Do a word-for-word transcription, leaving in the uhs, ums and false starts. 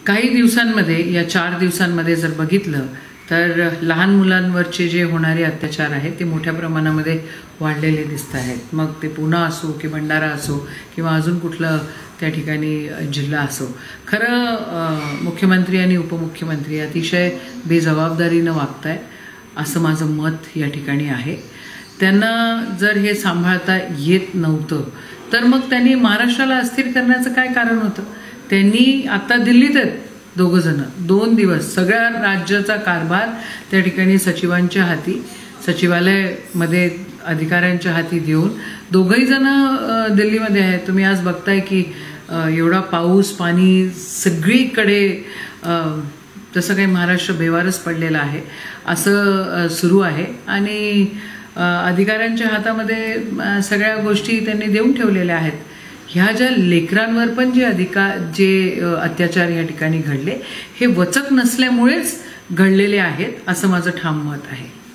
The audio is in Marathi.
काही दिवसांमध्ये या चार दिवसांमध्ये जर बघितलं तर लहान मुलांवरचे जे होणारे अत्याचार आहेत ते मोठ्या प्रमाणामध्ये वाढलेले दिसत आहेत. मग ते पुणे असो की भंडारा असो किंवा अजून कुठलं त्या ठिकाणी जिल्हा असो. खरं मुख्यमंत्री आणि उपमुख्यमंत्री अतिशय बेजबाबदारीनं वागताय असं माझं मत या ठिकाणी आहे. त्यांना जर हे सांभाळता येत नव्हतं तर मग त्यांनी महाराष्ट्राला अस्थिर करण्याचं काय कारण होतं. त्यांनी आता दिल्लीत आहेत दोघं जण, दोन दिवस सगळ्या राज्याचा कारभार त्या ठिकाणी सचिवांच्या हाती, सचिवालयामध्ये अधिकाऱ्यांच्या हाती देऊन दोघंही जण दिल्लीमध्ये आहेत. तुम्ही आज बघताय की एवढा पाऊस पाणी सगळीकडे, तसं काही महाराष्ट्र बेवारस पडलेला आहे असं सुरू आहे आणि अधिकाऱ्यांच्या हातामध्ये सगळ्या गोष्टी त्यांनी देऊन ठेवलेल्या आहेत. ह्या ज्या लेकरांवर पण जे अधिकार जे अत्याचार या ठिकाणी घडले हे वचक नसल्यामुळेच घडलेले आहेत असं माझं ठाम मत आहे.